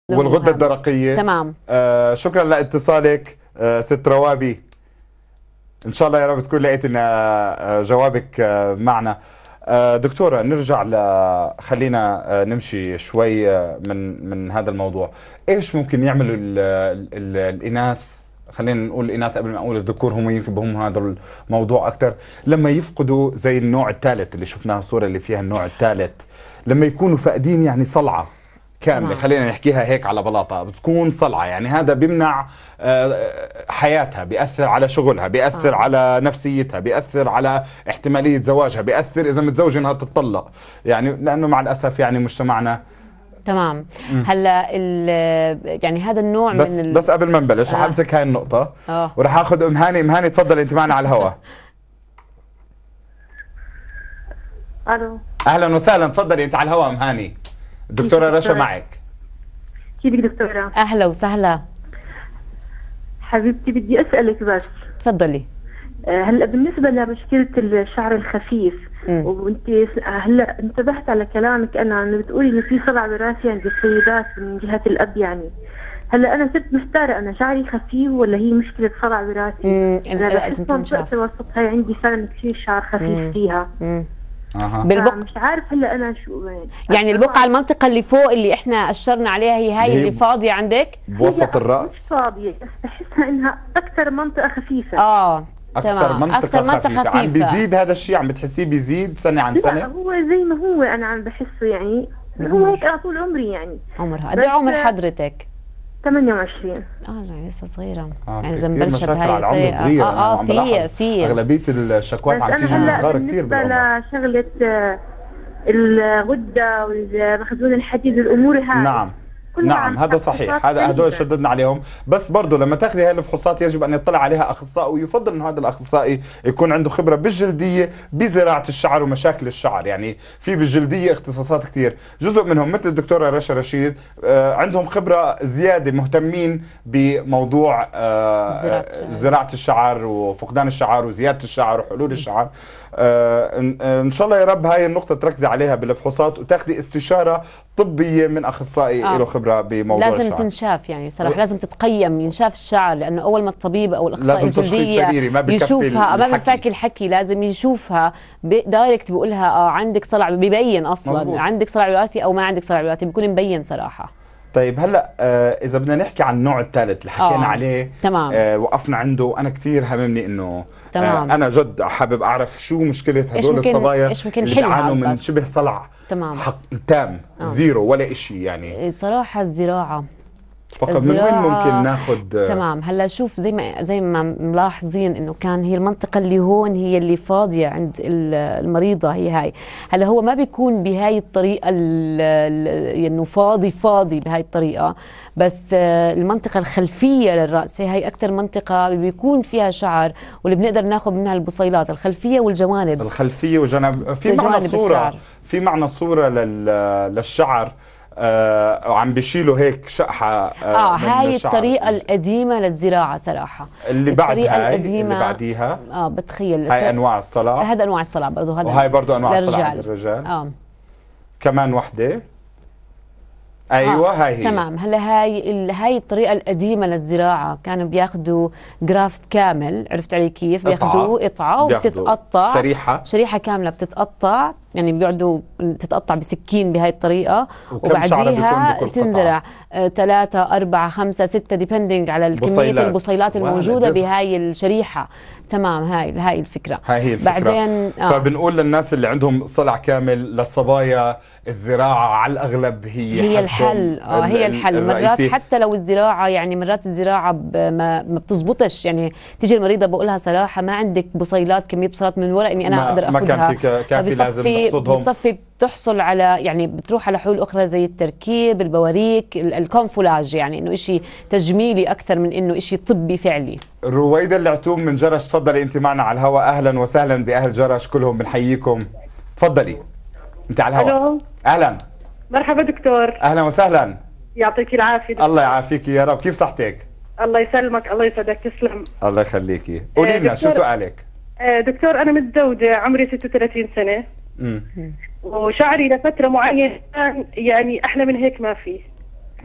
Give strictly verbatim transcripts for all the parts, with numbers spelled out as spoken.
والغدة الدرقية. تمام. آه شكرا لاتصالك آه ست روابي. ان شاء الله يا رب تكون لقيت لنا آه جوابك آه معنا. آه دكتورة نرجع ل خلينا آه نمشي شوي آه من من هذا الموضوع. ايش ممكن يعملوا ال ال الاناث، خلينا نقول الاناث قبل ما اقول الذكور، هم يمكن بهم هذا الموضوع اكثر، لما يفقدوا زي النوع الثالث اللي شفناها الصورة اللي فيها النوع الثالث، لما يكونوا فاقدين يعني صلعة كاملة، خلينا نحكيها هيك على بلاطة، بتكون صلعة، يعني هذا بيمنع حياتها، بيأثر على شغلها، بيأثر آه. على نفسيتها، بيأثر على احتمالية زواجها، بيأثر إذا متزوجة إنها تتطلق، يعني لأنه مع الأسف يعني مجتمعنا. تمام. هلا يعني هذا النوع بس من بس قبل ما نبلش رح امسك هاي النقطة آه. ورح اخذ ام هاني. ام هاني تفضلي انت معنا على الهواء. الو اهلا وسهلا، تفضلي انت على الهواء ام هاني. الدكتورة رشا معك. كيفك دكتورة؟ اهلا وسهلا حبيبتي، بدي اسألك بس. تفضلي. هلا بالنسبة لمشكلة الشعر الخفيف، وانت هلا انتبهت على كلامك انا انه بتقولي انه في صلع وراثي عند السيدات من جهة الاب، يعني هلا انا صرت محتارة، انا شعري خفيف ولا هي مشكلة صلع وراثي؟ انا بحس منطقة وسطها عندي فعلا كثير شعر خفيف مم. فيها. مم. أه. بالبق... مش عارف هلا انا شو يعني البقعة المنطقة اللي فوق اللي احنا اشرنا عليها هي هاي اللي, اللي فاضية عندك بوسط الراس؟ مش فاضية، بس بحسها انها اكثر منطقة خفيفة. اه اكثر منطقة, أكثر منطقة خفيفة. خفيفة عم بيزيد هذا الشيء، عم بتحسيه بيزيد سنة عن سنة؟ لا هو زي ما هو انا عم بحسه، يعني هو هيك انا طول عمري. يعني عمرها قد ايه عمر حضرتك؟ ثمانية وعشرين. اه لسه صغيرة. آه يعني اذا مبلشة بهاي الطريقة. اه اه في في اغلبية الشكوات عم تيجي من صغار كثير بالعمر. شغلة الغدة والمخزون الحديد والامور هاي. نعم نعم هذا صحيح، هذا هدول شددنا عليهم، بس برضه لما تاخذي هاي الفحوصات يجب ان يطلع عليها اخصائي، ويفضل انه هذا الاخصائي يكون عنده خبره بالجلديه بزراعه الشعر ومشاكل الشعر. يعني في بالجلديه اختصاصات كثير، جزء منهم مثل الدكتوره رشا رشيد آه عندهم خبره زياده، مهتمين بموضوع آه زراعه الشعر. زراعه الشعر وفقدان الشعر وزياده الشعر وحلول الشعر. آه ان شاء الله يا رب هاي النقطه تركزي عليها بالفحوصات، وتاخذي استشاره طبيه من اخصائي آه. له خبره بموضوع لازم الشعر. تنشاف، يعني بصراحه و... لازم تتقيم، ينشاف الشعر، لانه اول ما الطبيب او الاخصائي الجلديه ما يشوفها ما بفاك الحكي، لازم يشوفها دايركت، بيقول لها اه عندك صلع، ببين اصلا مزبوط. عندك صلع وراثي او ما عندك صلع وراثي، بيكون مبين صراحه. طيب هلا آه اذا بدنا نحكي عن النوع الثالث اللي حكينا آه. عليه، تمام. آه وقفنا عنده، انا كثير هممني انه آه انا جد حابب اعرف شو مشكله هدول الصبايا اللي بيعانوا من شبه صلع تمام حق تام آه. زيرو ولا شيء. يعني صراحه الزراعه فقط من وين ممكن ناخذ؟ تمام. هلا شوف، زي ما زي ما ملاحظين انه كان هي المنطقه اللي هون هي اللي فاضيه عند المريضه، هي هاي. هلا هو ما بيكون بهاي الطريقه انه فاضي فاضي بهاي الطريقه، بس المنطقه الخلفيه للراس هي اكثر منطقه بيكون فيها شعر، واللي بنقدر ناخذ منها البصيلات الخلفيه والجوانب. الخلفيه والجوانب. في معنا صوره في معنا صوره للشعر آه عم بيشيلوا هيك شقحة آه, اه هاي الطريقة القديمة للزراعة صراحة. اللي بعد هاي اللي بعديها اه بتخيل هاي انواع الصلع، هذا انواع الصلع برضه، هذا وهاي برضه انواع الصلع عند الرجال. اه كمان وحدة. ايوه آه. هاي هي. تمام. هلا هاي ال... هاي الطريقه القديمه للزراعه، كانوا بياخذوا جرافت كامل، عرفت علي كيف؟ بياخذوه قطعه وبتتقطع شريحه شريحه كامله بتتقطع، يعني بيقعدوا تتقطع بسكين بهاي الطريقه، وبعديها تنزرع ثلاثة أربعة خمسة ستة ديبندينج على كمية البصيلات الموجودة بهاي الشريحة. تمام. هاي هاي الفكرة. هاي هي الفكرة. بعدين آه. فبنقول للناس اللي عندهم صلع كامل، للصبايا الزراعة على الأغلب هي هي الحل. آه هي الحل. مرات حتى لو الزراعة، يعني مرات الزراعة ما ما بتزبطش، يعني تيجي المريضة بقولها صراحة ما عندك بصيلات، كمية بصيلات من ورق اني انا اقدر اخذها، ما كان في كافي، لازم نقصدهم. بصفي بتحصل على، يعني بتروح على حلول اخرى زي التركيب، البواريك، الكونفولاج، يعني انه شيء تجميلي اكثر من انه شيء طبي فعلي. رويدة العتوم من جرش، تفضلي انت معنا على الهواء. اهلا وسهلا باهل جرش كلهم، بنحييكم. تفضلي انت على الهواء. الو اهلا مرحبا دكتور. اهلا وسهلا. يعطيك العافيه دكتور. الله يعافيك يا رب. كيف صحتك؟ الله يسلمك. الله يسعدك. تسلم. الله يخليكي. قولي لنا شو سؤالك؟ دكتور انا متزوجه، عمري ستة وثلاثين سنه. امم وشعري لفتره معينه كان يعني احلى من هيك ما فيه.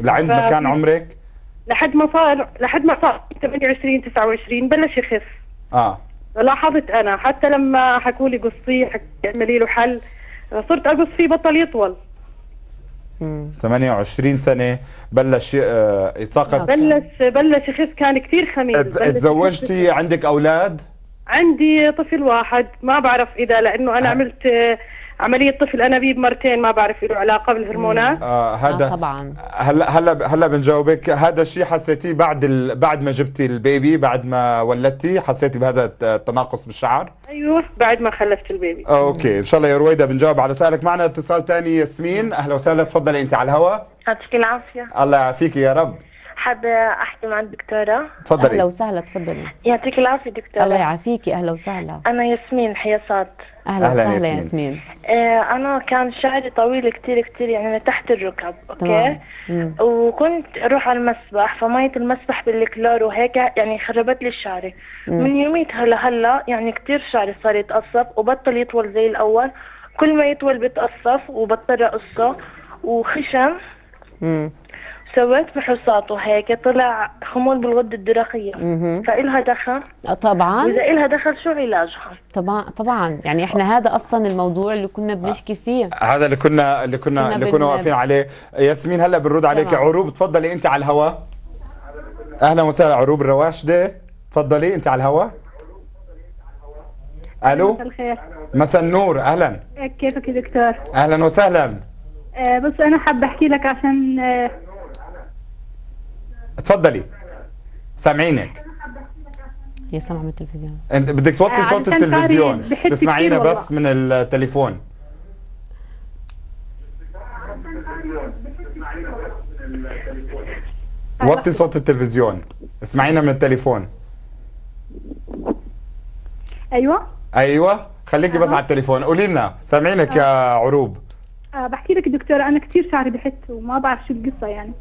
لعند ما كان عمرك؟ لحد ما صار لحد ما صار ثمانية وعشرين تسعة وعشرين بلش يخف. اه لاحظت انا حتى لما حكوا لي قصيه حكي اعملي له حل، صرت اقص فيه بطل يطول. ثمانية وعشرين سنة بلش آه يتساقط. بلش بلش يخف، كان كثير خميس. تزوجتي عندك اولاد؟ عندي طفل واحد، ما بعرف اذا لانه انا عملت آه عملية طفل أنابيب مرتين، ما بعرف له علاقة بالهرمونات. آه هذا آه طبعا. هلا هلا هلا بنجاوبك. هذا الشيء حسيتيه بعد ال... بعد ما جبتي البيبي، بعد ما ولدتي حسيتي بهذا التناقص بالشعر؟ ايوه بعد ما خلفت البيبي. آه اوكي ان شاء الله يا رويدا بنجاوب على سؤالك. معنا اتصال ثاني. ياسمين اهلا وسهلا، تفضلي انت على الهواء. يعطيك العافية. الله يعافيك يا رب. حابة أحكي مع الدكتورة. تفضلي. اهلا وسهلا، تفضلي. يعطيك العافية دكتورة. الله يعافيكي، اهلا وسهلا. أنا ياسمين حياصات. اهلا, أهلاً وسهلا ياسمين. ياسمين. آه أنا كان شعري طويل كتير كتير، يعني تحت الركب. أوكي. تمام. وكنت أروح على المسبح، فمية المسبح بالكلور وهيك يعني خربت لي شعري. من يوميتها لهلا يعني كتير شعري صار يتقصف وبطل يطول زي الأول، كل ما يطول بيتقصف وبضطر أقصه وخشن. امم سويت فحوصات وهيك طلع خمول بالغدة الدرقية. فإلها دخل؟ طبعا. وإذا إلها دخل شو علاجها؟ طبعا طبعا، يعني احنا هذا اصلا الموضوع اللي كنا بنحكي فيه. هذا اللي كنا اللي كنا كنا اللي كنا بن- واقفين عليه. ياسمين هلا بنرد عليك. تمام. عروب تفضلي انت على الهواء. اهلا وسهلا عروب الرواشده، تفضلي انت على الهواء. الو مساء الخير. مساء النور، اهلا. كيفك يا دكتور؟ اهلا وسهلا. آه بس انا حابه احكي لك عشان آه تفضلي سامعينك. هي سامعة من التلفزيون. انت بدك توطي آه، صوت علشان التلفزيون، صار بحس تسمعينا كتير بس من التليفون. وطي صوت التلفزيون، اسمعينا من التليفون. ايوه. ايوه خليكي بس على التليفون، قولي لنا سامعينك يا عروب. آه بحكي لك دكتورة، انا كثير شعري بحت وما بعرف شو القصه يعني.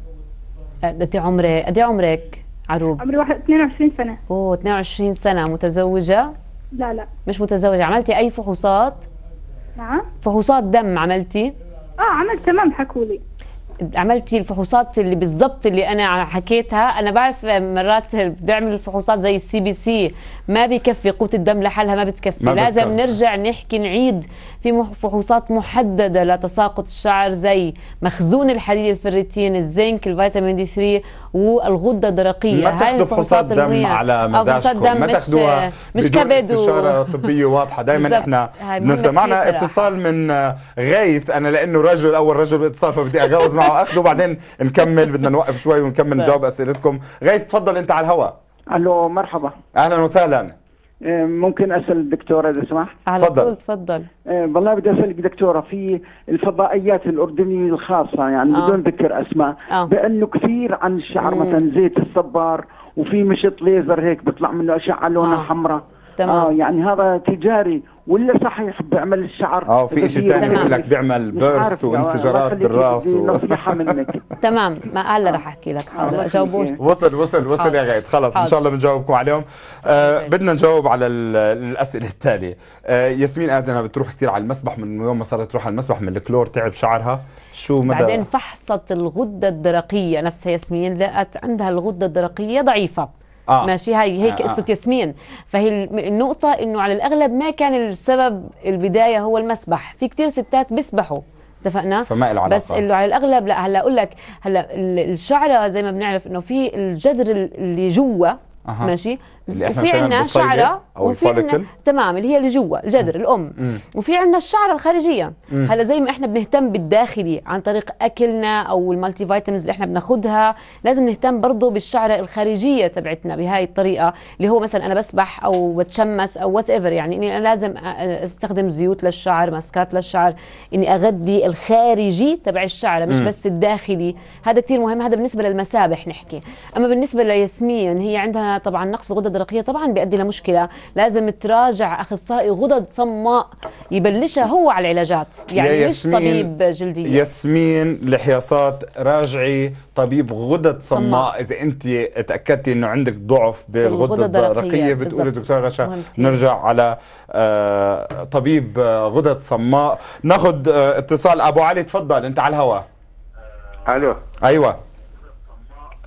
قد ايه عمرك؟ قد ايه عمرك عروب؟ عمري واحد اثنين وعشرين سنه. اوه اثنين وعشرين سنة. متزوجة؟ لا لا. مش متزوجة. عملتي اي فحوصات؟ نعم. فحوصات دم عملتي؟ اه عملت تمام، حكوا لي. عملتي الفحوصات اللي بالضبط اللي انا حكيتها؟ انا بعرف مرات بنعمل الفحوصات زي السي بي سي ما بيكفي، قوة الدم لحالها ما بتكفي، ما لازم بتكفي. نرجع نحكي نعيد في مح- فحوصات محددة لتساقط الشعر زي مخزون الحديد الفريتين، الزنك، الفيتامين دي ثلاثة والغدة الدرقية. ما تاخذوا فحوصات دم المهمة. على أو فحوصات مزاجكم، دم ما مش تاخذوها مش بدون كبد و... استشارة طبية واضحة. دائما بالضبط. احنا هاي مهمة بننسى. معنا كتير صراحة. اتصال من آه، غايث. انا لانه رجل اول رجل باتصال فبدي اجاوز معه اخذه وبعدين نكمل. بدنا نوقف شوي ونكمل نجاوب اسئلتكم. غايث تفضل انت على الهواء. الو مرحبا. اهلا وسهلا. آه، ممكن اسال الدكتوره اذا سمحت؟ على تفضل. طول تفضل. آه، والله بدي اسالك دكتوره في الفضائيات الاردنيه الخاصه يعني آه. بدون ذكر اسماء آه. بانه كثير عن الشعر مم. مثلا زيت الصبار وفي مشط ليزر هيك بيطلع منه اشعه لونها آه. حمراء. تمام. اه يعني هذا تجاري ولا صحيح بيعمل الشعر؟ اه في شيء ثاني تمام. بيقول لك بيعمل بيرست وانفجارات بالراس و... نصيحه منك. تمام، ما هلا رح احكي لك. حاضر الله اجاوبوش. يخليك. وصل وصل وصل يا حاضر. غايث. خلص ان حاضر. شاء الله بنجاوبكم عليهم. آه بدنا نجاوب على ال- الاسئله التاليه. آه ياسمين ادنى بتروح كثير على المسبح، من يوم ما صارت تروح على المسبح من الكلور تعب شعرها. شو مدى؟ بعدين فحصت الغدة الدرقية نفسها ياسمين، لقت عندها الغدة الدرقية ضعيفة. آه. ماشي، هاي هيك آه، قصة آه. ياسمين. فهي الم- النقطة انه على الاغلب ما كان السبب البداية هو المسبح. في كتير ستات بيسبحوا، اتفقنا؟ فما له علاقة. بس اللي على الاغلب لا. هلا اقول لك، هلا ال- الشعرة زي ما بنعرف انه في الجذر اللي جوا. أها. ماشي، اللي إحنا وفي بنسميها عندنا البصيلة شعرة أو وفي عندنا الفوليكل. تمام اللي هي اللي جوا الجذر الام، وفي عندنا الشعرة الخارجية. هلا زي ما احنا بنهتم بالداخلي عن طريق اكلنا او المالتي فيتامينز اللي احنا بناخذها، لازم نهتم برضه بالشعرة الخارجية تبعتنا بهاي الطريقة، اللي هو مثلا انا بسبح او بتشمس او وات ايفر، يعني اني انا لازم أ- استخدم زيوت للشعر، ماسكات للشعر، اني اغذي الخارجي تبع الشعر مش بس الداخلي. هذا كثير مهم. هذا بالنسبة للمسابح نحكي. اما بالنسبة لياسمين، هي عندها طبعا نقص الغدة الدرقية، طبعا بيؤدي لمشكلة. لازم تراجع اخصائي غدد صماء يبلشها هو على العلاجات، يعني مش ياسمين- طبيب جلدية. ياسمين لحياصات راجعي طبيب غدد صماء. صماء. اذا انت تاكدتي انه عندك ضعف بالغده بالغدة الدرقية، الدرقيه بتقولي بالضبط. دكتور رشا مهم كتير. نرجع على آه طبيب آه غدد صماء. ناخذ آه اتصال. ابو علي تفضل انت على الهواء. الو. ايوه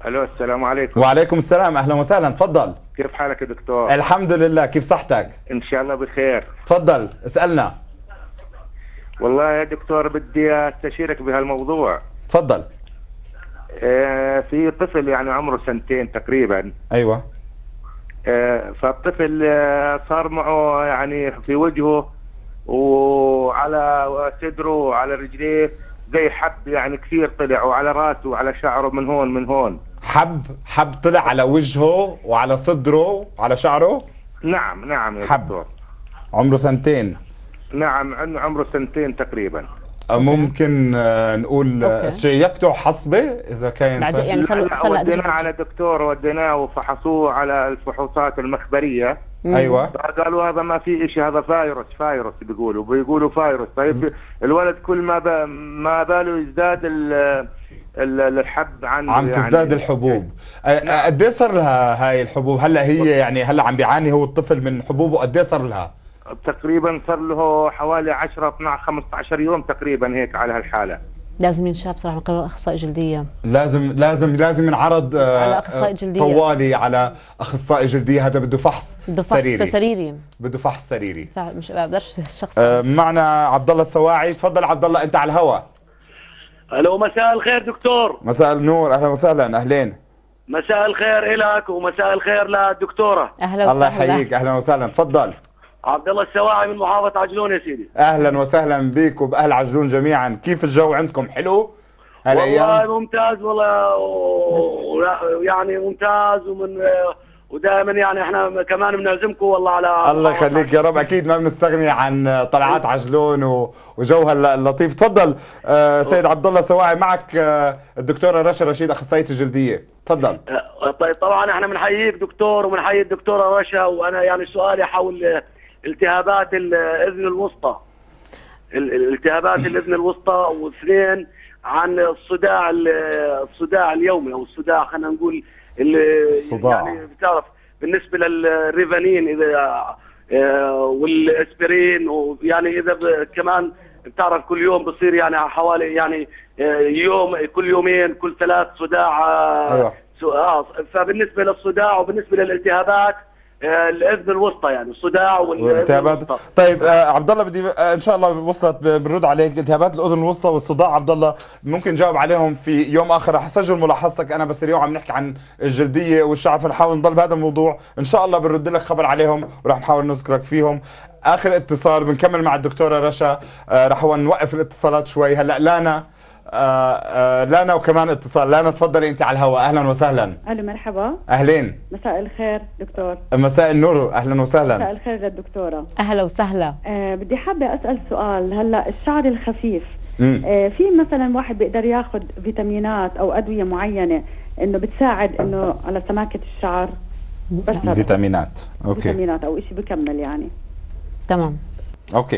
الو السلام عليكم. وعليكم السلام، اهلا وسهلا، تفضل. كيف حالك يا دكتور؟ الحمد لله، كيف صحتك؟ ان شاء الله بخير. تفضل اسالنا. والله يا دكتور بدي استشيرك بهالموضوع. تفضل. آه في طفل يعني عمره سنتين تقريبا. ايوه. آه فالطفل آه صار معه يعني في وجهه وعلى صدره وعلى رجليه زي حب يعني كثير طلع، وعلى راسه وعلى شعره من هون من هون. حب حب طلع على وجهه وعلى صدره وعلى شعره؟ نعم نعم يا حب. دكتور. عمره سنتين. نعم عنده عمره سنتين تقريبا. ممكن آه، نقول آه، أوكي. شيكته حصبه اذا كان بعد صح؟ يعني صار له لا، صار له قد إيش وديناه على دكتور، وديناه وفحصوه على الفحوصات المخبريه. ايوه. قالوا هذا ما في شيء، هذا فايروس فايروس بيقولوا بيقولوا فايروس. طيب الولد كل ما ب... ما باله يزداد ال... ال- الحب عنده عم يعني تزداد الحبوب. آه، قد ايه صار لها هاي الحبوب؟ هلا هي يعني هلا عم بيعاني هو الطفل من حبوبه، قد ايه صار لها؟ تقريبا صار له حوالي عشرة اثناشر خمسة عشر يوم تقريبا هيك على هالحاله. لازم ينشاف صراحه من قبل اخصائي جلديه. لازم لازم لازم ينعرض آه، على أخصائي آه، جلدية. طوالي على اخصائي جلديه. هذا بده فحص بده فحص سريري. سريري. بده فحص سريري. فع- مش بقدرش الشخص. آه، معنا عبد الله السواعي، تفضل عبد الله، انت على الهواء. الو مساء الخير دكتور. مساء النور، اهلا وسهلا، اهلين. مساء الخير لك ومساء الخير للدكتوره. اهلا الله وسهلا. يحييك، اهلا وسهلا، تفضل. عبد الله السواعي من محافظه عجلون يا سيدي. اهلا وسهلا بك وباهل عجلون جميعا. كيف الجو عندكم؟ حلو هالايام؟ والله ممتاز والله، و- يعني ممتاز، ومن ودائما يعني احنا كمان بنعزمكم والله على الله يخليك يا رب. اكيد ما بنستغني عن طلعات عجلون و- وجوها اللطيف. تفضل آه، سيد عبد الله سواعي، معك آه، الدكتوره رشا رشيد اخصائيه الجلديه، تفضل. طيب طبعا احنا بنحييك دكتور وبنحيي الدكتوره رشا. وانا يعني سؤالي حول التهابات الاذن الوسطى، ال- الالتهابات الاذن الوسطى، واثنين عن الصداع ال- الصداع اليومي او الصداع خلينا نقول ال- الصداع. يعني بتعرف بالنسبه للريفانين اذا آه، والاسبرين، ويعني اذا ب- كمان بتعرف كل يوم بصير يعني حوالي يعني آه، يوم كل يومين كل ثلاث صداع. آه، أيوة. سو- آه، فبالنسبه للصداع وبالنسبه للالتهابات آه، الاذن الوسطى، يعني الصداع والاذن والالتهابات. الوسطى. طيب آه، عبد الله بدي آه، ان شاء الله وصلت، ب- بنرد عليك. التهابات الاذن الوسطى والصداع عبد الله ممكن نجاوب عليهم في يوم اخر. رح اسجل ملاحظتك انا، بس اليوم عم نحكي عن الجلديه والشعر، فنحاول نضل بهذا الموضوع. ان شاء الله بنرد لك خبر عليهم ورح نحاول نذكرك فيهم. اخر اتصال بنكمل مع الدكتوره رشا. آه، رح نوقف الاتصالات شوي. هلا لانا آه، آه، لانا وكمان اتصال. لانا تفضلي، انت على الهواء، اهلا وسهلا. الو مرحبا. اهلين. مساء الخير دكتور. مساء النور، اهلا مساء وسهلا. الخير للدكتوره. اهلا وسهلا. آه بدي حابه اسال سؤال. هلا الشعر الخفيف مم. آه في مثلا واحد بيقدر ياخذ فيتامينات او ادويه معينه انه بتساعد انه على سماكه الشعر؟ بس هذا. فيتامينات. اوكي. فيتامينات او شيء بكمل يعني. تمام. اوكي.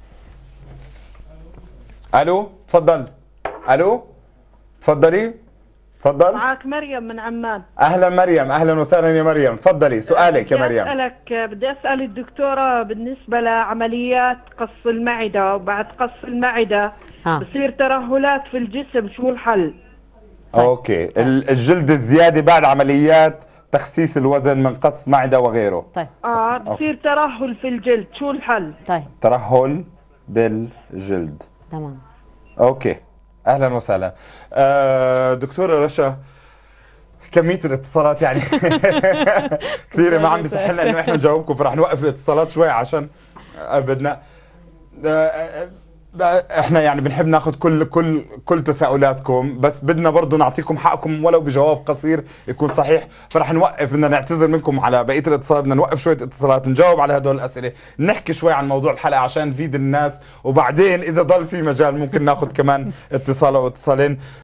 الو تفضل. الو تفضلي. تفضل. معك مريم من عمان. اهلا مريم، اهلا وسهلا يا مريم، تفضلي سؤالك يا بدي مريم. أسألك بدي أسأل الدكتورة بالنسبة لعمليات قص المعدة، وبعد قص المعدة ها. بصير ترهلات في الجسم، شو الحل؟ طيب. اوكي. ال- الجلد الزياده بعد عمليات تخسيس الوزن من قص معده وغيره. طيب. اه بصير ترهل في الجلد، شو الحل؟ طيب. ترهل بالجلد. تمام. اوكي. اهلا وسهلا. آه دكتوره رشا، كمية الاتصالات يعني كثيرة، ما عم بيصح لنا انه احنا نجاوبكم، فرح نوقف الاتصالات شوي عشان آه، بدنا آه، آه، احنا يعني بنحب ناخذ كل كل كل تساؤلاتكم، بس بدنا برضه نعطيكم حقكم ولو بجواب قصير يكون صحيح. فرح نوقف، بدنا نعتذر منكم على بقية الاتصالات، بدنا نوقف شوية اتصالات نجاوب على هدول الأسئلة، نحكي شوي عن موضوع الحلقة عشان نفيد الناس، وبعدين إذا ضل في مجال ممكن ناخذ كمان اتصال أو اتصالين.